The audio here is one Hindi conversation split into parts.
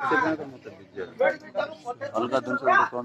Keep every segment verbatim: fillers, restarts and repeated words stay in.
अलग दिन से कौन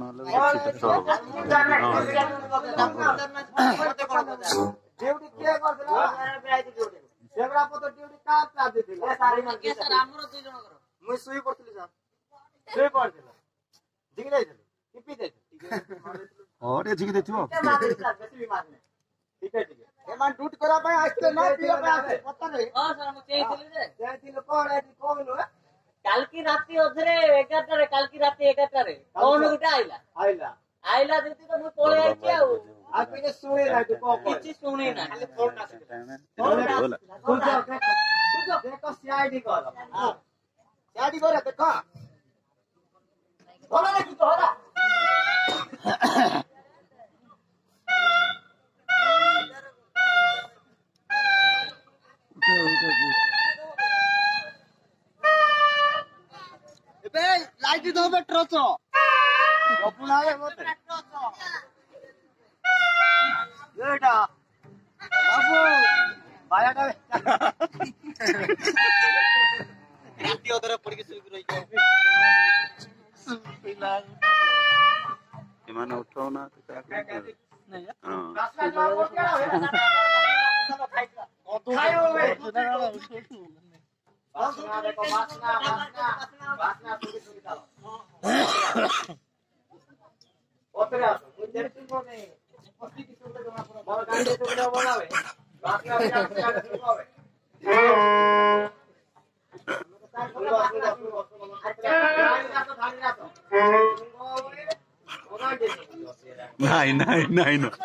ठीक है ठीक है एमान टूट करा भाई आस्ते ना पिया पे आसे पता नहीं हां सर हम चेइथिले जे चेइथिले कोन है कोन लो काल की राती ओधरे ग्यारह रे काल की राती ग्यारह रे कोन गुटा आइला आइला आइला जति तो मु पळे आइछि आ आ पिने सुने ना तो को किछि सुने ना खाली फोन ना से बोला सुजो सुजो देखो सीआईडी करो हां सीआईडी करे देखो बोला ना कि तोरा एबे लाइट दो बे ट्रचो गपुनावे मते येटा बाबू बायाटा राती ओदरे पड़ के सुई रही सुईला इमान उठाओ ना तो क्या नहीं हां खायो बे वासना देखो वासना वासना वासना सुगी सुगी डालो ओतरे आसो मुझे तुमको नहीं अस्सी की सुगे जमा करो मोर गाड़ी तो वीडियो बनावे वासना भी आके आके सुगावे नहीं नहीं नहीं ना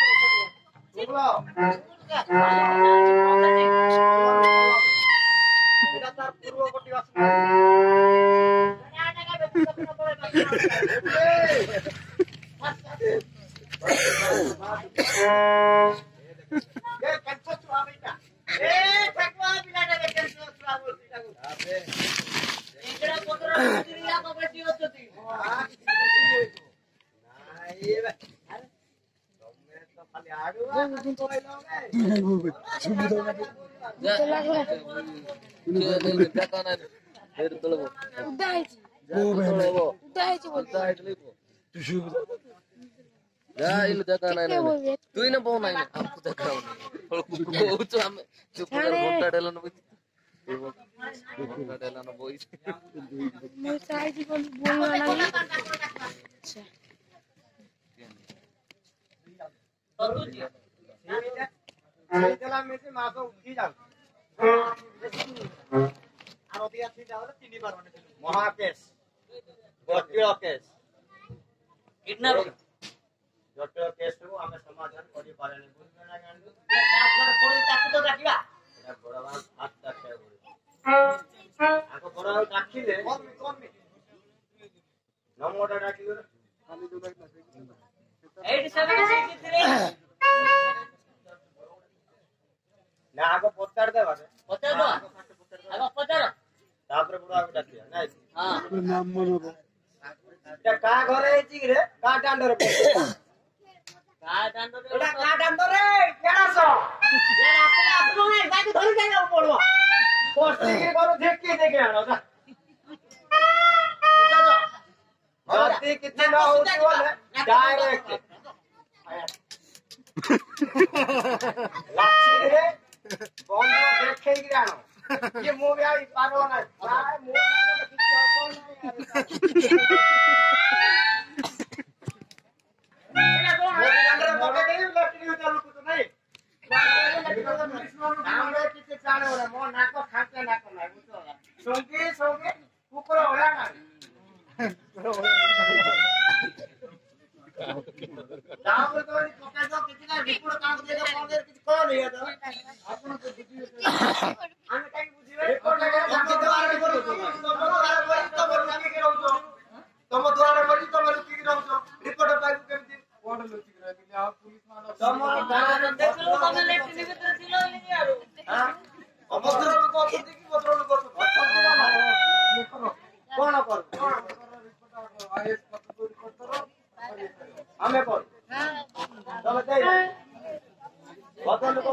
तू ना बहु ना आपको देखा बहुत हम चुप कर घंटा डालन घंटा डालन बोई मैं साइड को बोलना नहीं अच्छा चला में से मासो उठी जाओ आरो दिया थी जाओ तीन बार बने महाकेश जटिल केस किडनैप जटिल केस को हमें समाधान करि पारेनी बुझना ना गांडू डाक्टर कोड़ी ताकू तो डाकिबा एटा बड़वा हाथ डाके बोली आको बड़वा डाकिले कोन में कोन में नमोटा डाकिले खाली जो डाक ना आठ सात छह तीन ना आगो पत्तर दे बाटे पत्तर दो आगो पत्तर तापर बुड़ा डाकिया नाइ हां नाम मनो এটা কা ঘরে আইছি রে কা ডান্ডরে কা ডান্ডরে এটা কা ডান্ডরে কেডাছ এর আসলে আসলো না যাইতে ধরে যাইও পড়বো পোস্টি কি করো দেখি দেখে আনো যা যদি কিছু না হতো বলে ডাইরেক্ট লাচ্ছি রে বন্ধ দেখে কি আনো ये मूवी आई पारो ना भाई मूवी में किसी अपन नहीं ये तो मोदी अंदर मौके दे लेफ्ट न्यू चालू तो नहीं हमरे किसी चाले हो रहा मो नाको खाके नाको नहीं बुझो सोंगे सोंगे ऊपर होला ना दाम तो पका दो किसी ना रिपोर्ट काम दे दो कौन दे किसी को नहीं है तो अपन को दिखी हमें कहीं बुझिए रिपोर्ट लगा हम के द्वारा में करो तुम द्वारा में तो बोल जाने के रहो तुम द्वारा में तो बोल की रहो रिपोर्ट पाइप केमती कोड लोची रहे कि आप पुलिस मानो तुम गाना देख लो तुम लेफ्ट नि भीतर दिलो ले यार हां अभद्र लोग को देखि भद्र लोग को कौन कर रिपोर्ट आईएस पत्र रिपोर्ट करो हमें कौन चलो जाइए भद्र लोग को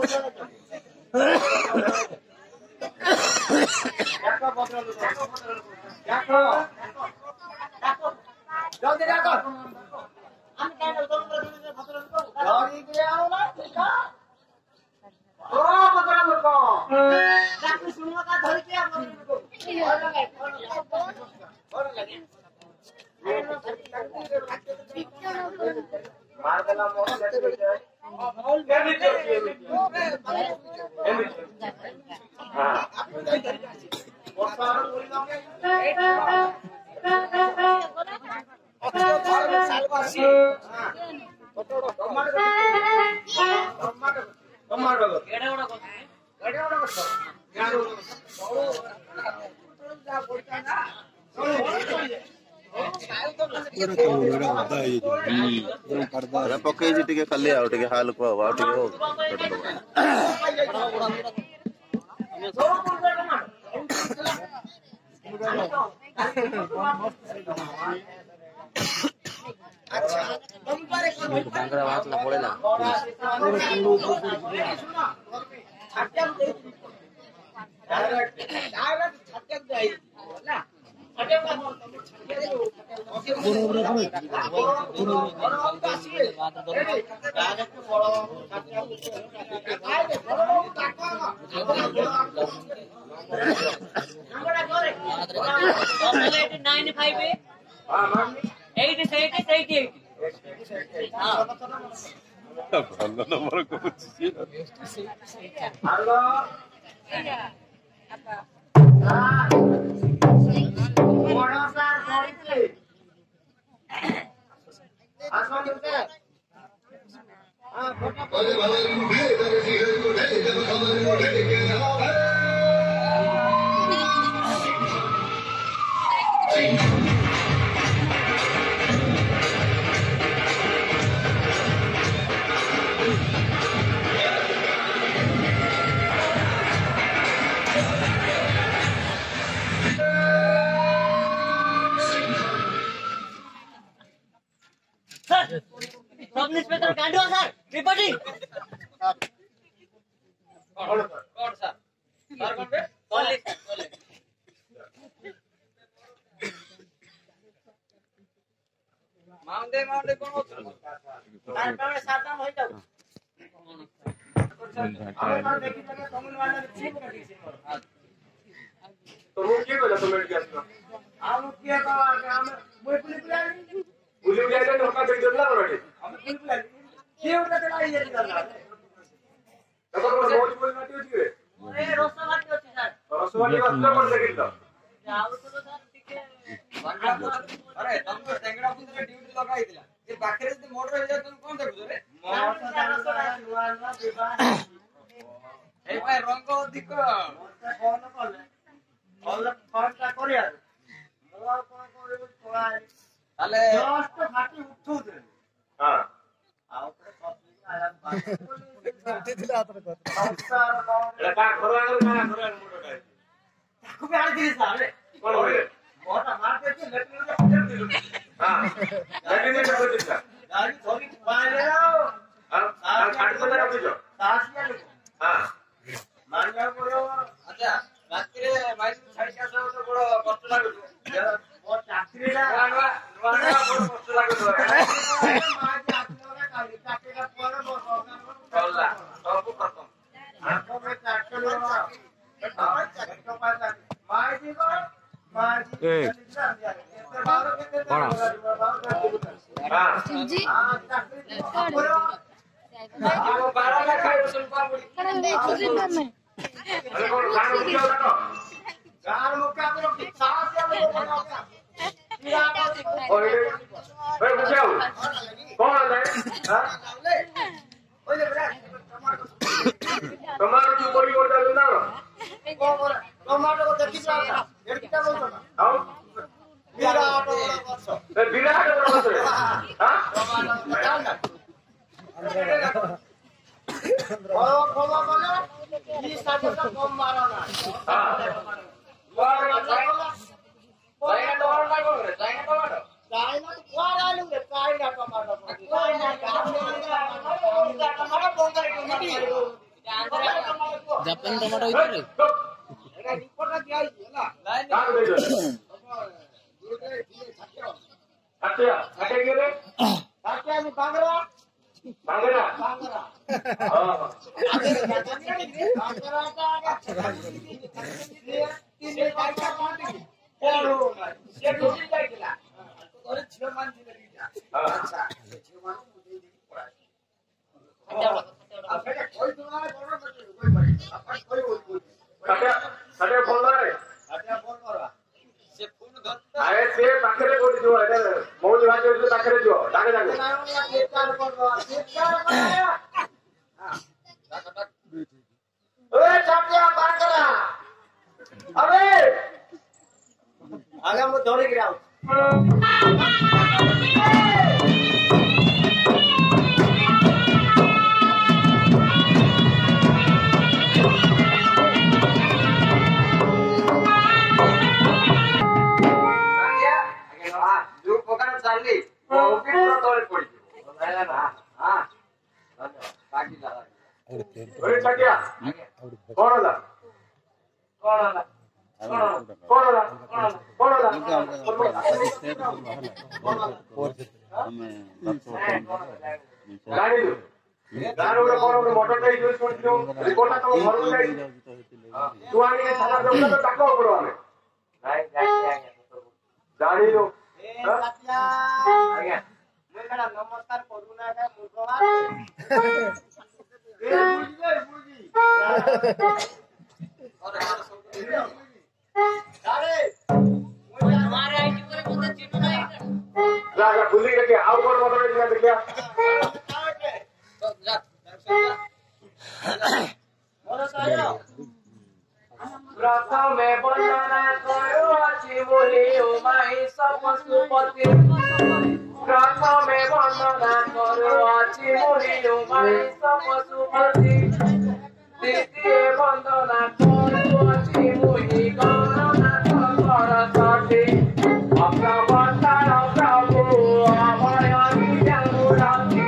क्या का भद्र लोग क्या का जल्दी जा कर हम कैंडल करूं तो भतर को गाड़ी के आओ ना ठीक है ओ भतर को डाक सुनो का धर के आप को और लगे और लगे मार देला मोह लेते जाए हां पकई टिके खाली आउ टिके हाल को आउ टिके हो बांगड़ा बात ना पड़ेला नंबर को सब इंस्पेक्टर गांडो सर रिपोर्टिंग कौन कौन सर सर कौन पे कॉल ले कॉल ले माउंटे माउंटे कौन होता सर कौन साता होई जाऊ हम देखि तने कॉमन वाला ठीक कर तो वो के बोला कमेंट किया हम किया तो हम मोय पुलिस पुलिस पुलिस जायला धोका देत ना बरटे हम पुलिस पुलिस के उठा तेला ये करना तब तो रोज बोल नाटी होती है ए रोसवाटी होती सर रोसवाटी वाला कर लगिल जाऊ तो सर ठीक है अरे तुम तो टेंगड़ा पुत्र ड्यूटी लगाई दिला ये पाखरे से मोटर हो जाए तुम कौन देखो रे मोटर रोसवाटी वाला बेबा ए भाई रंग अधिक कौन कॉल ऑल फोन का कर यार मोला कौन करे थोड़ा তাহলে জস্ট ফাটি উঠু দে হ্যাঁ আউটরে কপলি আয়া উঠে দিলা আতর কথা এটা কা ঘর আগে না ঘর আগে মোটরটা তাকু বে আড়ি দিছ আরে কোন হইলে মোটা মার দেছে লেট্রিন কে ফেল দিল হ্যাঁ লেট্রিন কে ফেল দিছ গাড়ি ধরি পাইলে আর আর খাট তো মেরা বুঝো সাসিয়া লিখো হ্যাঁ মানলা পড়ো আচ্ছা রাত্রে মাইস ছাড়ি আসা তো বড় কষ্ট লাগে ও চাকরিটা নোয়া নোয়া বড় কষ্ট লাগে তো মা চাকরিটা কালি চাকরিটা পরে বড় চললা সব খতম আপনি চাকরি আর চাকরি পাতা মাই দিব মাই जी পড়ো আ বারো লাখ খাই রসুন পাপড়ি करण देखिए मैं अरे कौन गान मुखिया हो तो गान मुखिया तो सास या लोग बनाओ ओए ओए मुखिया कौन है हां ओए बड़ा टमाटर की बड़ी और डाल ना कौन टमाटर को देखि जाता ये कितना बोलतो ना आओ विराट बड़ा वर्ष ए विराट बड़ा वर्ष हां टमाटर डाल ना ओ खोला बोले ये साजा कम मारो ना हां वाह चाइना टमाटर का बोल रहे चाइना टमाटर चाइना तो क्या डालूं रे चाइना टमाटर चाइना टमाटर बोल रहे जापान टमाटर होइतो रे एटा रिपोर्ट दिया है ना लाइन काट दे दो साथिया साथे गेले साथिया मी बांगरा बांगरा बांगरा हां बांगरा का तीन बार का पार्टी कोण ये डोली काय केला अरे छे मान दिले अच्छा छे मान मुझे दी पड़ा आपने कोई तुम्हारा बोलना कोई कोई अपन कोई बोल साथिया साथिया फोन करे साथिया फोन करवा से फोन धर अरे से पाखरे कोडी जो है मौज भाजे से पाखरे जो डाके डाके चित्कार करवा चित्कार करवा हां ओए साथिया बांगरा अरे आगे मु दौड़ी गिराओ चालली ओपीट तोळे पडली नाही ना हां बाकी झाला ओए साथिया कोण आला कोण आला कोण आला कोण आला गाडी गाडी कोण मोटर टे यूज करतो रिपोर्ट तो भरून जाईल तू आणि साला जमलं तर टाकाव पडो आम्ही नाही नाही गाडी लो ए साथिया आज्ञा मैं कड़ा नमस्कार करू ना का मुर्गवा ए मुर्गी मुर्गी अरे मुझे हमारे आईटी पर मुझे चिन्ह नहीं राजा भूली गए आओ कोण मोटर टे दिया देखिया तो जा मोर सायो प्रथमे वंदना करुछि मोहि उमाहि सपशुपति प्रथमे वंदना करुछि मोहि उमाहि सपशुपति द्वितीय वंदना करुछि मोहि गणनाथ सरस्वती अप्रवतार प्रभु अभय विद्यामुरारी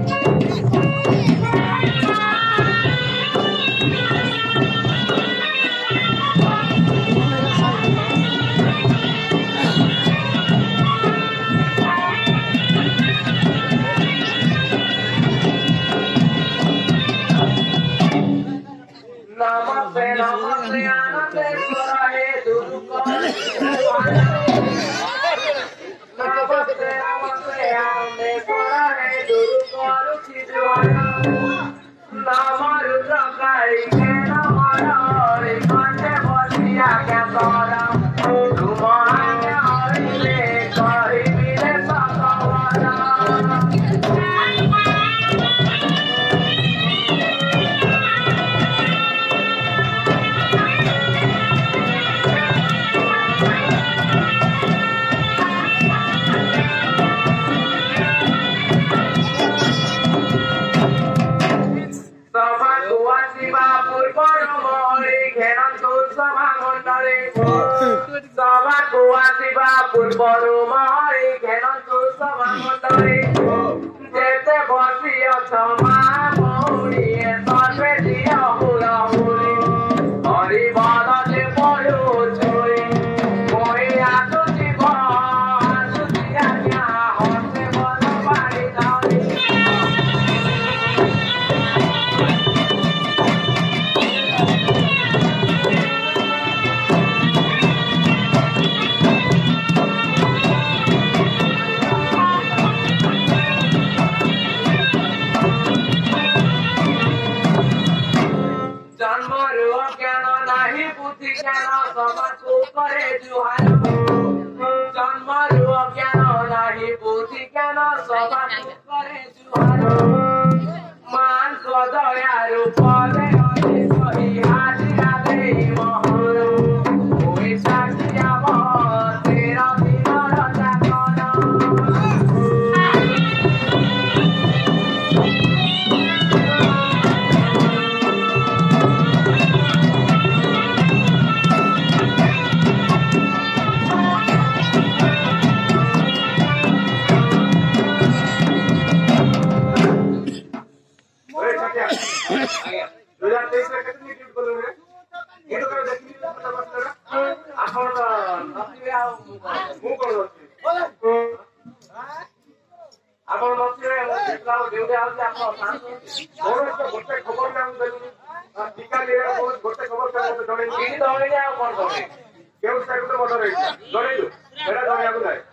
नमस्ते नमस्ते आनंदे कराहे दुरुकर नमस्ते नमस्ते आनंदे कराहे दुरुकर छिजुआना नामर प्रकाई के नमर कंठे बसिया के तोरा तुम्हारे हरिले कहि मिले सतवाना पूर्वरु मारी घेनन्तु सभा मण्डले जेते बसी अछमा मौरी सर्वे दिया हुला हुली हरि बादले पयो छोई मोहि आसु जीव आसु दिया क्या हसे बन पारी दाली समाजको करे जुहान जन्मरु ज्ञान नाही बुद्धि ज्ञान समाजको करे जुहान मान को दयारु पदे अनि सही हाजिरा देई महरु ओइ साथिया भ तेरा बिना जाकना दिया गोटे खबर ना टीका लिया गोटे खबर जड़े दौड़ी आ कौन दौड़ी केउ साइड तो मर्डर है जड़ेलु एटा दौड़िया को जाए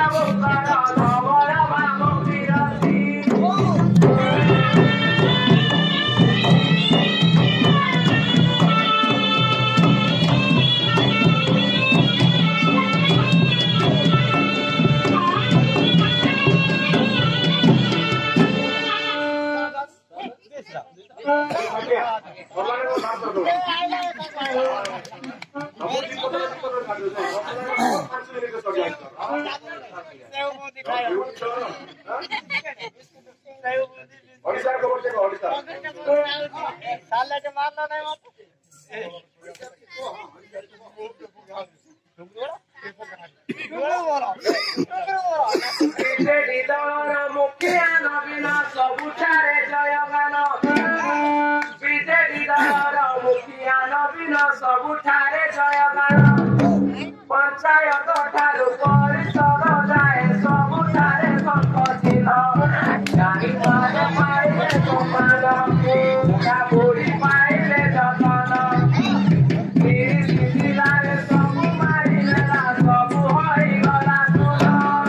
Para भगवान को नाम कर दो सब दिन को तो कर दो भगवान पाँच मिनट के चढ़ जाए ओडिशा को बोलते को ओडिशा साले के मारना नहीं मत मुखिया नवीन सबुठारे जयगान विजेडी दलर मुखिया नवीन सबुठारे जयगान पंचायत ठारू परिषद जाए सबुठारे संकचिल जानिबारे पाइले समान बुढ़ा बुढ़ी पाइले जतन जिलारे सबु मारिले सबु होइगला सुन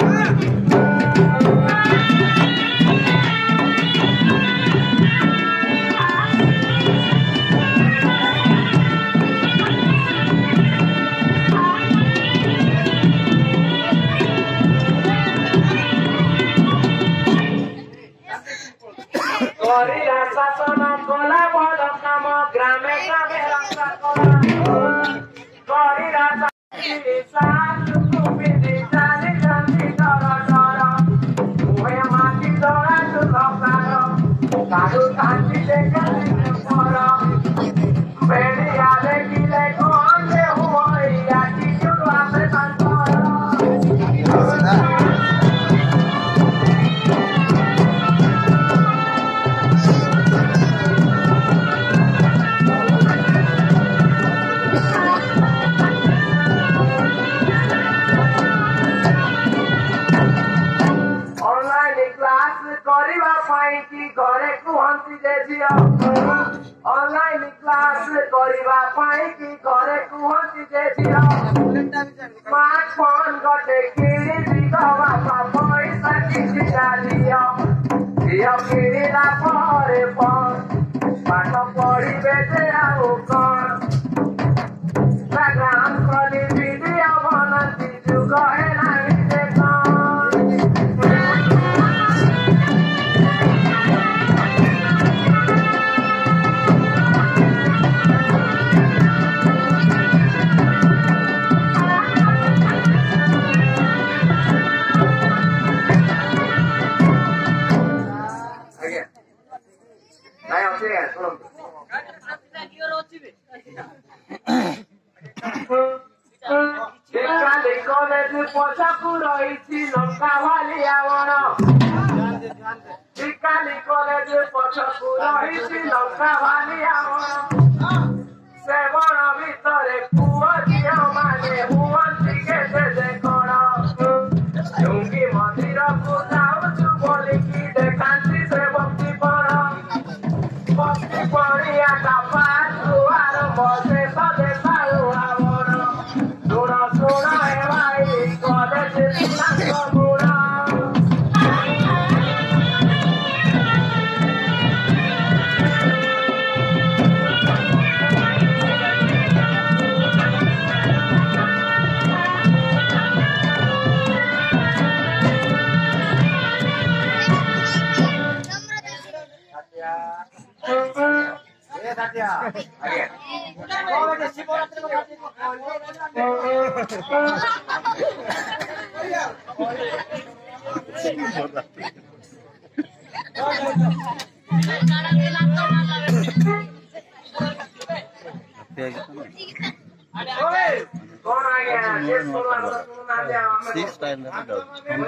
करिला शासन कला बल काम ग्रामे ग्रामे रास्ता कला करिला सुविधि जानी जानी डर डर मुहे माटी दौड़ा तू लकार कारू कांची देखली पर बेड़िया देखिले कौन हुई आटी जुड़वा से संतर କରିବା ପାଇଁ କି ଘରେ କୁହନ୍ତି ଯେ ଝିଅ ଅନଲାଇନ କ୍ଲାସ କରିବା ପାଇଁ କି ଘରେ କୁହନ୍ତି ଯେ ଝିଅ ସ୍ମାର୍ଟଫୋନ ଗୋଟେ କିଣିବି ତ ବାପା ପଇସା କିଛି ଦିଅ ଝିଅ କିଣିଲା ପରେ ପାଠ ପଢିବେ ଯେ ଆଉ କଣ ଗ୍ରାମ କଲି ଭିଡିଓ ବନନ୍ତି ଯୁଗ ହେଲାଣି ଯେ କଣ ପଛକୁ ରହିଛି ଲଙ୍କା ଭାଲିଆ ବଣ ବିକାଲି କଲେଜ ପଛକୁ ରହିଛି ଲଙ୍କା ଭାଲିଆ ବଣ ସେ ବଣ ଭିତରେ ପୁଅ ଝିଅ ମାନେ ହୁଅନ୍ତି କେତେ ଯେ କଣ ଡୁଙ୍ଗି ମନ୍ଦିରକୁ ଯାଉଛୁ ବୋଲିକି ଦେଖାନ୍ତି ସେ ଭକ୍ତି ପଣ ଭକ୍ତି ପଣିଆ ପାଖରୁ ଆରମ୍ଭ ଶେଷ ଦେଖାଉ ଆବଣ ଶୁଣ ଶୁଣ ଏ ଭାଇ କଲେଜ ପିଲାଙ୍କ ଗୁଣ कौन आ गया ये सोना सोना आ गया सिक्स टाइम ना दो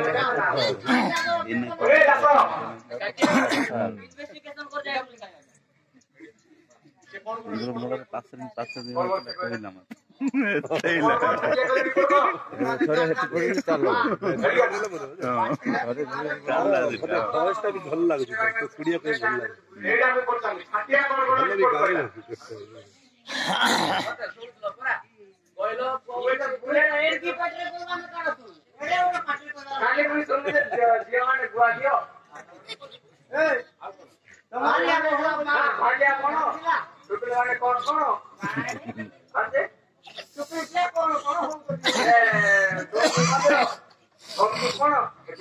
इन अरे देखो इन्वेस्टिगेशन कर जाए इंद्र मोर पाँच दिन पाँच दिन कहला मत थोड़े हेतु पड़ी चलो अरे काला दिखा अवस्था भी भल लागु तो कुड़िया पे भल लागु एडा में पड़ता छाटिया कर कर भी गाड़ी कोइलो कोइलो पूरे एन की पटरे बोलवान काढो तू एडे ओना पाटले कोना काले कोई सुन दे जीवाने गुआ दियो ए तुम्हारे में होला भाग्या कोन टुकड़े वाले कोन कोन आते टुकड़े कोन कोन हो ए तो कोन कोन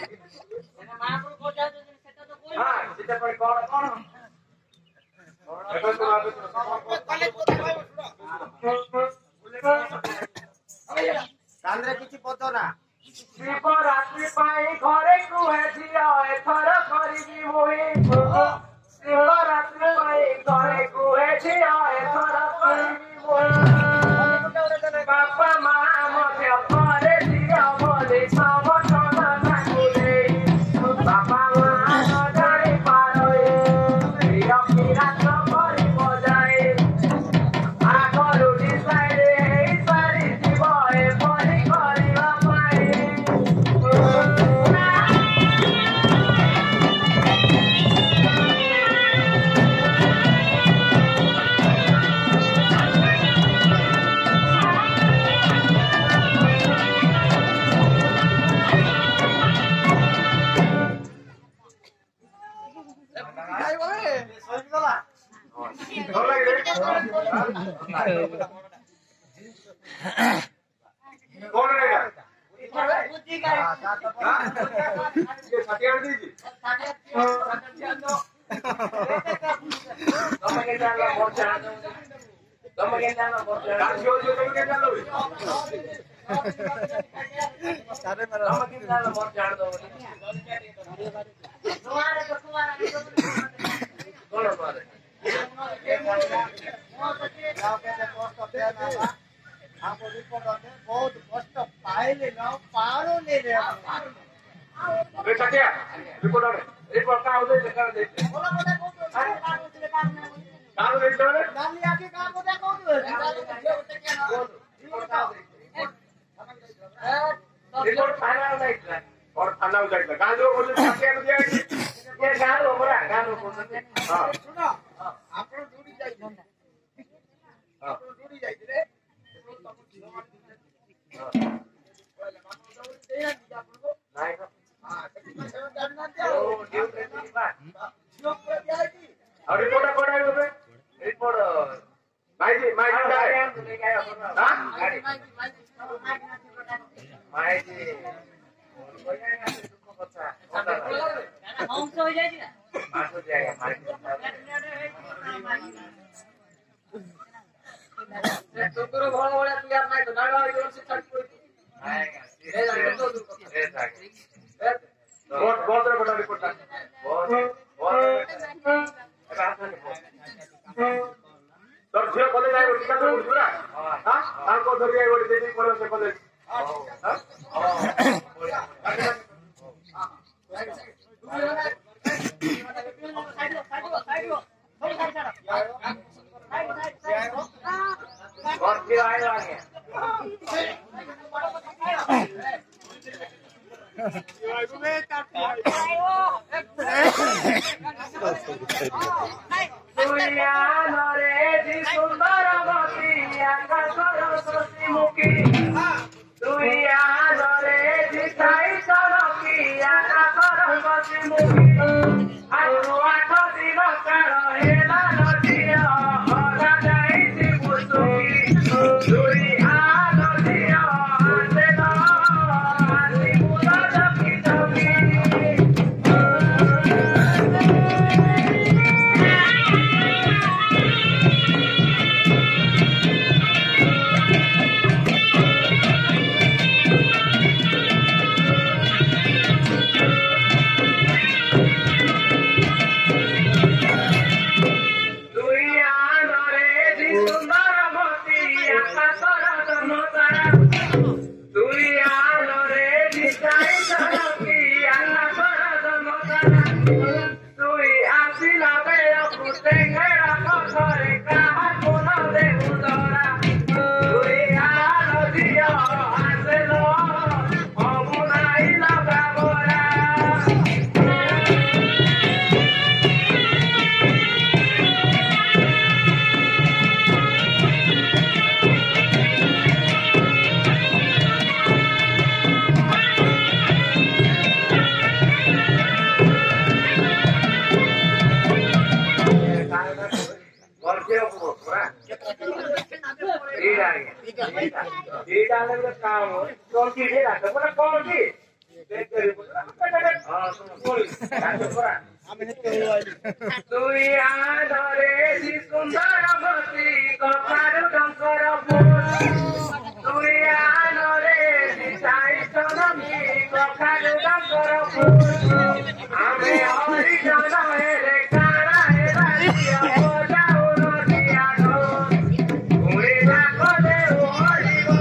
एना मां को को जाय सेटा तो कोई हां सेटा पर कोन कोन କାନ୍ଦରେ କିଛି ପତ ନା ଶିବ ରାତ୍ରି ପାଇଁ ଘରେ କୁହେ ଝିଅ ଏଥର କରିବି ମୁହିଁ ଶିବ ରାତ୍ରି ପାଇଁ ଘରେ କୁହେ ଝିଅ ଏଥର କରିବି ମୁହିଁ ବାପା ମା ମଧ୍ୟ ଘରେ ଝିଅ ବୋଲି ସମର୍ଥନ ତାକୁ ଦେଇ ବାପା ମା ନ ଜାଣି ପାରେ ପ୍ରିୟ ପିରାତ କରି ବଜାଏ ଆଗରୁ ଡିସାଇଡ୍ ହେଇ ସାରିଥିବ ଏପରି କରିବା ପାଇଁ ସରିଗଲା କଣ ରେଗା ବୁଝି ଗାଇ ये छाती आड़ दीजिए तमे के जाना बहुत जाना तमे के जाना बहुत जाना जो जो तमे के जाना सारे मेरा तमे के जाना बहुत जान दो तुम्हारे तो तुम्हारा कौन मारे बहुत कष्ट पाइले न पारो ले रे रे छातिया रिपोर्ट आने रिपोर्ट का उदय देखा दे बोला बोला काम दे काम काम दे दो गाली आके काम को देखो रिपोर्ट फाइनल नहीं और थाना उजाड़ का गांव लोग बोले छातिया को दिया ये गांव लोग बड़ा गांव लोग बोलते हां सुनो आपण जोड़ी जाई हां आपण जोड़ी जाई रे और रिपोर्ट कोड है उसे रिपोर्ट माई जी माई जी हां माई जी हम तो हो जाएगी ना मार हो जाएगा माई जी तो करो भोला भोला तू यार नहीं तो गाड़ा वाली से चढ़ कोई आएगा रे जाके तो रे जाके बहुत बहुत बड़ा रिपोर्ट है बहुत बहुत तो जो कॉलेज आए उसका तो पूरा हां हां को धर गए वो देवी कॉलेज से कॉलेज हां और क्या आएगा आगे दुनिया नरे जी सुंदर मती आकाश सरस्वती मुखी दुनिया नरे जी साई सरकी आकाश सरस्वती मुखी आरु आठ दिन काल हेला नदिया हरा जाई पुसुकी दुनिया नदिया आसेला आसी मुदा जकी जकी कौन सी कौन सी दुनिया धरे सी सुंदर मती कपारू डंकर फूल दुनिया धरे सी साई सोनमी कपारू डंकर फूल आमे हरि जन हेरे कारा हे बारिया बोला उनदिया नो उड़ी लाखो दे ओरिबो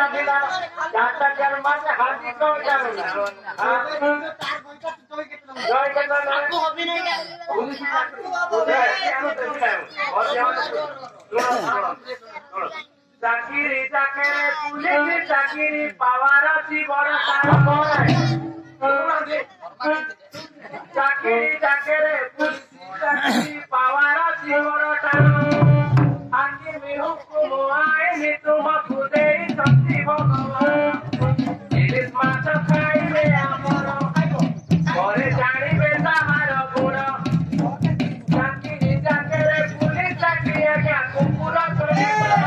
राखिला जाता कर्म से हाथी को जाना हां जय के ना को अभी नहीं पुलिस उधर आनो तो और जाओ चाकरी चाकरे पुलिस चाकरी पावारा सी बड़ा काम है चाकरी चाकरे पुलिस चाकरी पावारा सी बड़ा काम आगे में हुकुम आए ने तुम खुदे शक्ति भगवान इस मात खाई रे आमर करे जानी बेटा मारो गुण चाकरी चाकरे पुलिस चाकरी क्या कुकुरा करे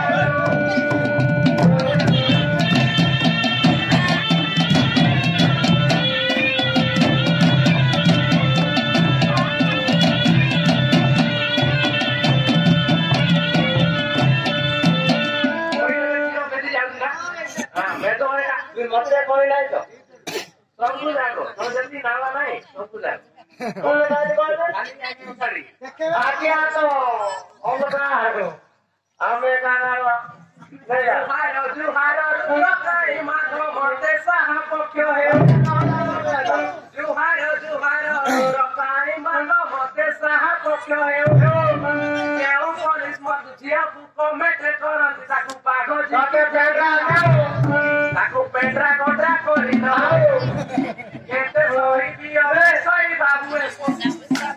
मते कोई नहीं तो सब कुछ आगो तो जल्दी नाला नहीं सब कुछ आगो कौन गाड़ी बोल रहा है आगे उतारी आगे आ तो और बता आगो हमें गाना नहीं यार हारो जो हारो पूरा कई माथो मरते साहा पक्यो है जो हारो जो हारो पूरा कई माथो मरते साहा पक्यो है केउ पुलिस मत जिया को मेट्रे करन ताकू पागो जाके पेड्रा ताकू पेड्रा कोड्रा कोरी न केते होई पियो रे सही बाबू ए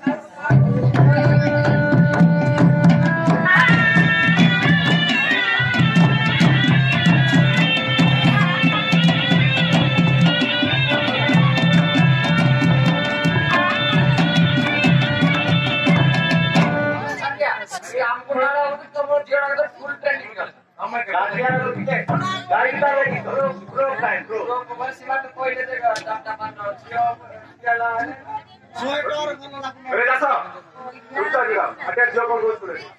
गाड़ी का लगी तो प्रो टाइम प्रो को बस सीमा तो कोई ले देगा डाटा पानो जियो चला है स्वेटर गनो लागने रे दासो उठो दिगा अटे जो को गोस करे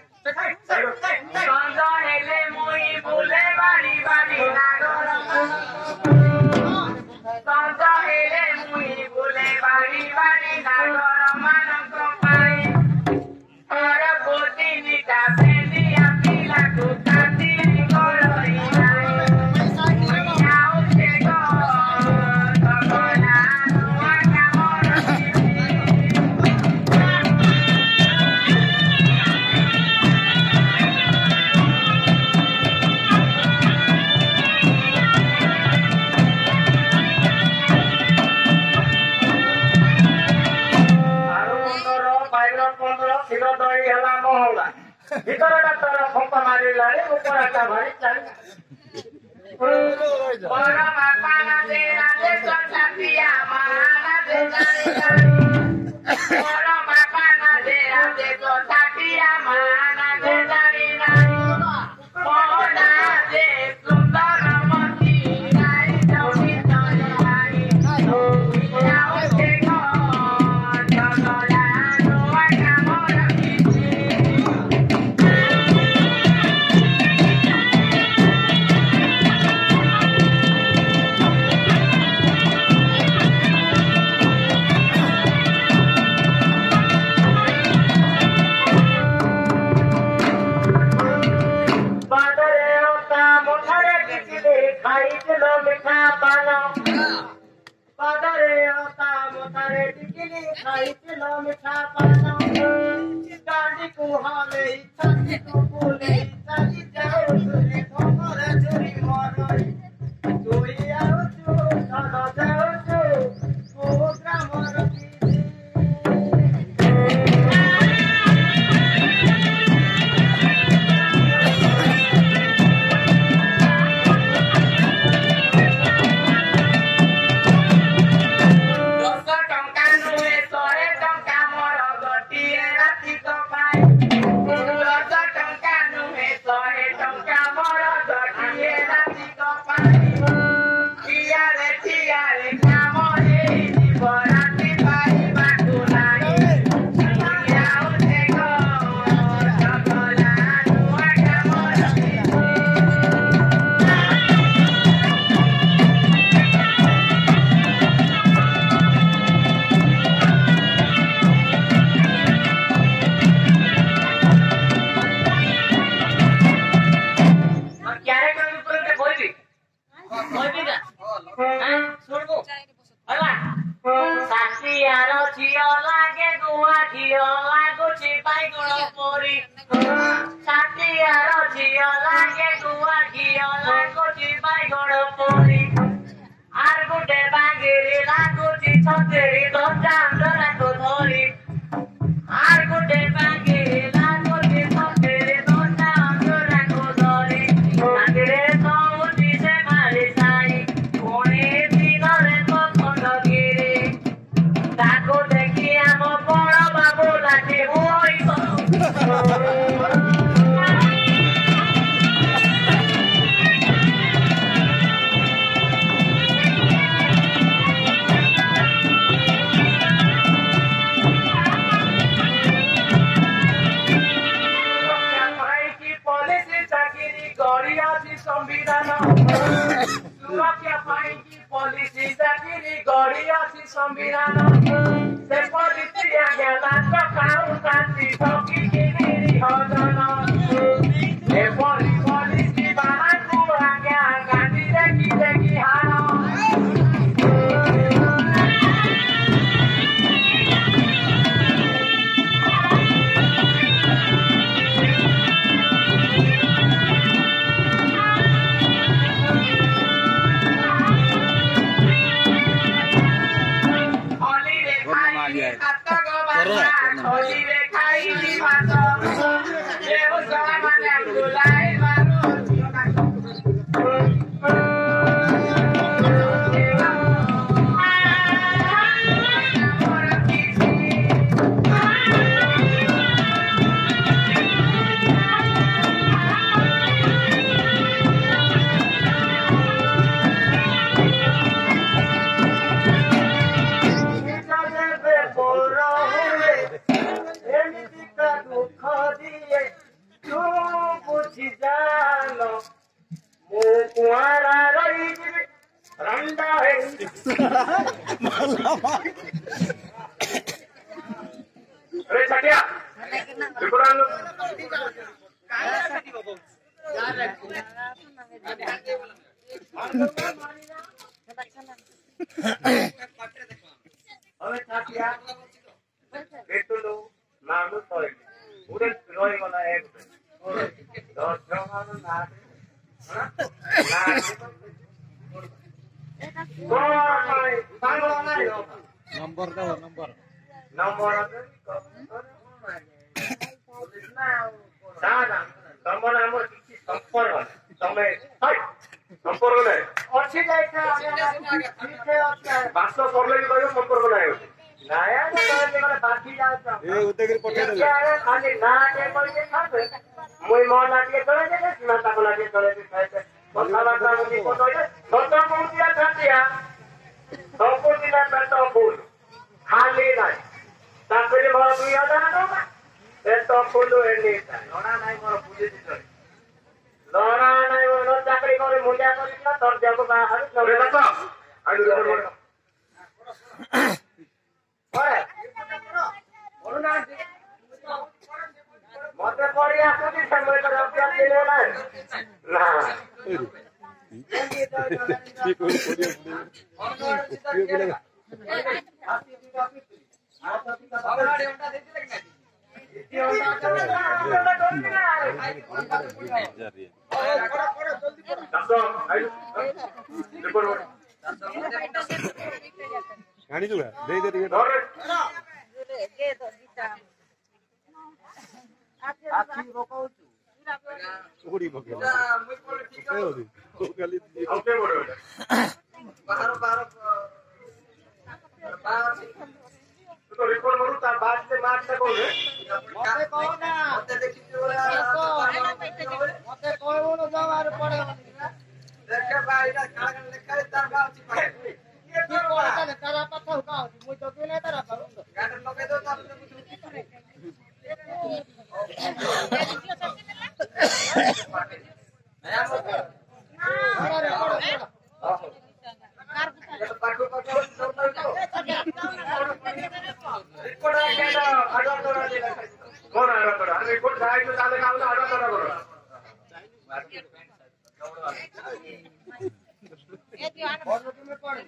सांजा हेले मोई बोले बाड़ी बाड़ी नागो सांजा हेले मोई बोले बाड़ी बाड़ी नागो मानन को पाई और बोती निटा सेंदिया पीला को ভিতরে ডাক্তার ফম্পা মারিলা রে উপর একটা ভারী চাই বড় মাপা না দে রাতে সন্তাতিয়া মানা দে বড় মাপা না দে রাতে সন্তাতিয়া মানা দে জানি না মোনা দে সুন্দর মতি নাই জমি তলে নাই যাও কে গো জগলা নোয়া কামর কিছি मिठा पाना गाड़ी को हाले चंदी को बोले चली जाओ तुझे घोमर चोरी मारोई तोई आओ जो चलो जाओ जो ओ ग्रामर की छतेरी दन्जान राको धरी आर गुटे बागे लाकोटी छतेरी दन्जान राको धरी नागिरे सौटी से मारी साई कोणी दिनरे तो खण्डगिरी ताको देखि आम बड़ बाबू लाठी होई संविधान सुरक्षा पाई की पॉलिसी चाकरी गड़ी अच्छी संविधान से पॉलिसी आगे लाख काउ शांति सकी की हजन ए पॉलिसी पॉलिसी बाहर को आगे गांधी देखी देखी हार होली रे खाई दी भात ये हो सवा माने गुलाई मारो अरे छटिया त्रिपुरा लो अरे छटिया बेटुलो नाम तो पूरे रोई वाला एक दस जमानो ना हां नंबर दो नंबर नंबर दादा तमन हमर किछि संपर्क तमे हाय संपर्क नै अछि जाइछा पीछे अछि बासो करले कहियो संपर्क नै नाया ने कहले गले बाकी जाउ ए उदयगिरी पठे दे यार खाली ना के करके खाबे मोय मन लागे करे दे ना ताको लागे करे दे खाइते কথা বার্তা মুনি কতয়ে ছোট মুন্ডিয়া ছাটিয়া সম্পূর্ণ পেট ফুল খালি নাই তারপরে বড় দুই হাজার টাকা পেট ফুল এনে লড়া নাই বড় বুঝে দিছরে লড়া নাই বড় চাকরি করে মুন্ডিয়া করিস না তোর যাবো বাহার লড়ে দেখো আইডু বড় বড় ওরে বড় না মতে পড়ি আসুনি সময় তো রপ্তা দিলে না না কি কোন কোরিয়া বলে বাবাড়ি ওটা দিতে লাগি না ইতি ওটা ওটা করবি না যা রে পড়া পড়া জলদি পড়া দাদা আইডু রিপোর্ট কর গানি দুলা দেই দে টিকে ধরে দে তো দিতা আখি বকাউଛୁ ওড়ি বকে না মই পড়ে ঠিক এ ওদি ও খালি ওকে বড় ওটা বাহার বাহার বাহার তো রিপোর্ট করু তার বাদ সে মারতে বলবে মতে কও না মতে দেখি বলে মতে কইবো যাও আর পড়ে দেখে ভাইরা কাগজ লেখারে তার বাউছি পায় কি করে তাহলে তারা কথা কাও মই তো দিলে তারা করুন গাড়ি লগে দাও তারপরে কিছু নয়া মত আরে পড়ো পাকো পাকো সব তো রিপোর্ট আইডা আডা তোরা দিলা কোন আডা তোরা আমি রিপোর্ট যাই তো তাহলে কাউলা আডা তোরা করো এ দিও আনো বড় তুমি পড়ে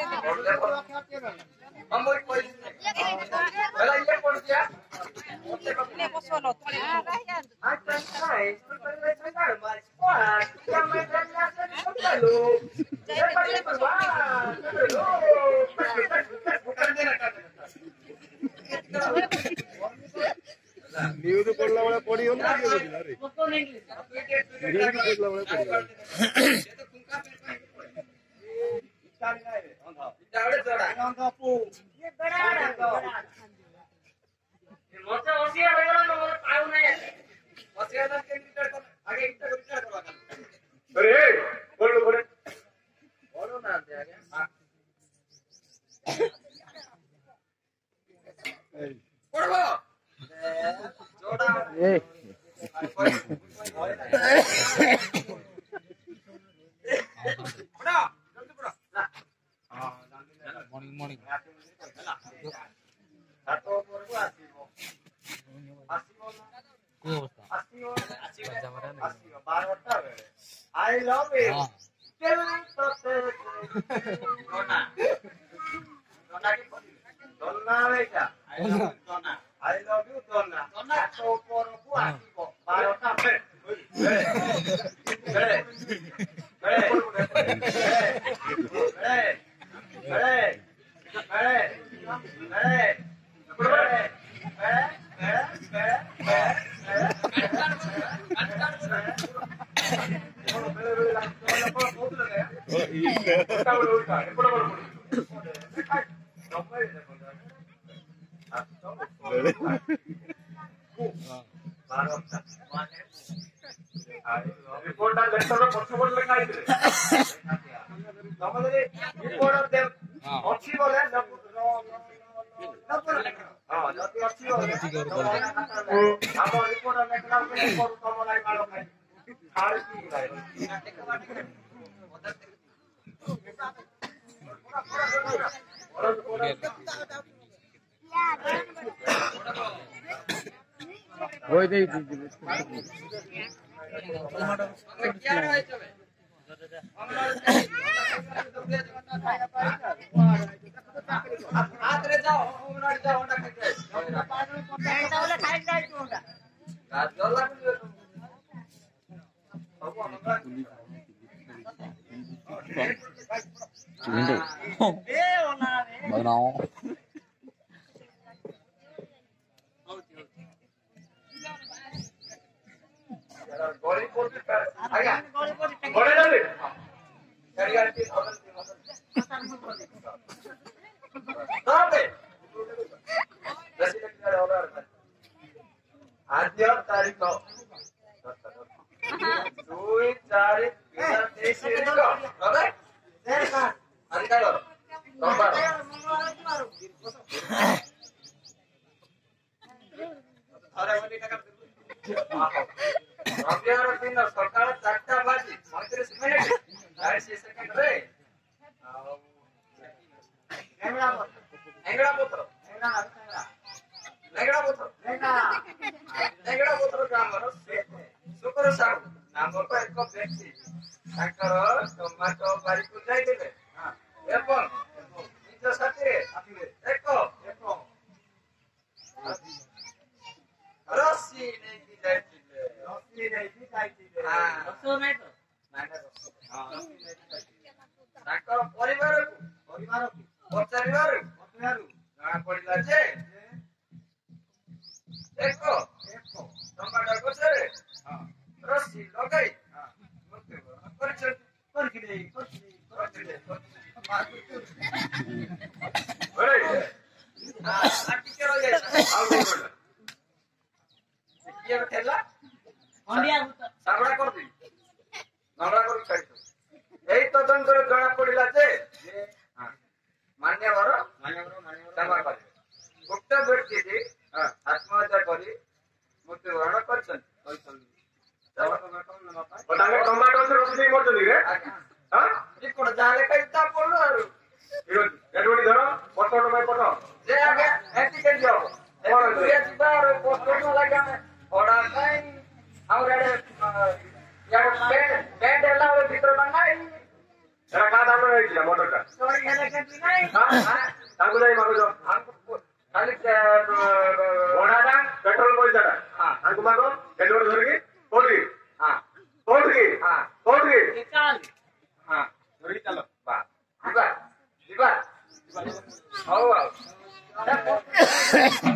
আমই কই বলা ইয়ে কোন দিয়া লে বসলো তোলে আচ্ছা তাই তো তাহলে তাই মার স্কোয়াড তুমি জানা সব ভালো दिला रे उसको नहीं इंग्लिश ये भी देखला बड़ा पड़ेगा ये तो कुंका पे इटाली नाही रे अंधा इटावडे जोडा अंधा पू ये बड़ा बड़ा मोठे ओसिया वेगळा नंबर पाऊ नाही ओसिया ना के मीटर कर आगे मीटर मीटर करवा अरे बोल बोल बोलो ना दे आगे हां पड़बो जोड़ा ए पड़ा जल्दी पड़ा हां मॉर्निंग मॉर्निंग हातो परबो आसीबो आसीबो कोई अवस्था आसीबो आसीबो जमाना नहीं आसीबो बारटा बेले आई लव यू हां केले तते दोना दोना की दोना बेटा आई लव यू दोना आई लव यू दोना दोना हातो परबो आसीबो बारटा बेले बेले बेले ରିପୋର୍ଟଟା ଲେଟର ପଛ ପଟ ଲେଖା ହେଇଥିଲେ ତମରେ ରିପୋର୍ଟ ଦେ ଅଛି ବୋଲେ ହଁ ଯଦି ଅଛି ବୋଲେ ଆମ ରିପୋର୍ଟ ଲେଖଲା ପରେ କରୁ ତମ ଲାଗି ମାଳ ଖାଇ ଖାଳି କି ওই দেই क्या रहा है चले आत रे जाओ उमराड जाओ होंडा खाते बेटा वाला खाई जाए तू होगा रात गल्ला ए ओना रे बनाओ गोली कोटी आया गोली गोली टेक बड़े जाले गाड़ी गाड़ी की खबर कहां पे दस मिनट का ऑर्डर आद्य तारीख दुई चार तेईस को হবে দেখা আনকালো নম্বর আরে বলি টাকা রবিবার দিন সকাল চারটা বাজে পঁয়ত্রিশ মিনিট চাଳିଶ সেকেন্ড রে এঙ্গড়া এঙ্গড়া পুত্র এঙ্গড়ା পুত্র ଏଙ୍ଗଡ଼ା ପତ୍ର ଗ୍ରାମର ଶୁକ୍ର ସାହୁ ନାମକ ଏକ ବ୍ୟକ୍ତି ତାଙ୍କର ଟମାଟୋ ବାରିକୁ ଯାଇଥିଲେ ଏବଂ ନିଜ ସାଥିରେ ଏକ ରସି ନେଇକି ଯାଇଥିଲେ ରସି ନେଇକି ଯାଇଥିଲେ ତାଙ୍କର ପରିବାରକୁ ପରିବାରକୁ ପଚାରିବାରୁ ପଚାରିବାରୁ ଜଣା ପଡିଲା ଯେ ଏକ ଟମାଟୋ ଗଛରେ ରସି ଲଗାଇ ମୃତ୍ୟୁବରଣ କରିଛନ୍ତି କରିଥିଲେ କରିଥିଲେ ଟିକେ ରହିଯାଇଛି ଆଉ କଣ କହିଲା କିଏ ଠେଲା ସାବଡ଼ା କରିଦେଇ ନବଡ଼ା କରି ଛାଡ଼ିଛୁ ଏଇ ତଦନ୍ତରୁ ଜଣା ପଡିଲା ଯେ ମାନ୍ୟବର କ୍ଷମା କରିବେ ଗୁପ୍ତ ବ୍ୟକ୍ତିଟି ଆତ୍ମହତ୍ୟା କରି ମୃତ୍ୟୁବରଣ କରିଛନ୍ତି କହିଛନ୍ତି ତାଙ୍କ ଟମାଟୋ ଗଛ ରସି ଦେଇ ମରୁଛନ୍ତି ରେ ହଁ କଣ ଯାହା ଲେଖା ତା ପଡୁ ଆଉ ଏଠି ଧର ପଟ ପାଇଁ ପଟ ଯେ ଆଜ୍ଞା ଏଠି କେମିତି ହବ ଦୁରିଆ ଯିବା ଆଉ ପୋଷ୍ଟ ଲାଗି ଆମେ ପଢା ପାଇଁ ଆଉ ପ୍ୟାଣ୍ଟ ହେଲା ବେଳେ ଭିତର ନାହିଁ ଏଟା କାହା ଦାମ ହେଇଥିଲା ମଟରଟା ତାଙ୍କୁ ଯାଇ ମାଗୁଛ ଖାଲି ଭଡାଟା ପେଟ୍ରୋଲ ପଇସାଟା ତାଙ୍କୁ ମାଗ ପେଟ୍ରୋଲ ଧରିକି କୋଉଠି କୋଉଠି କୋଉଠି ଧରିକି ଚାଲ ଯିବା ଯିବା ହଉ ଆଉ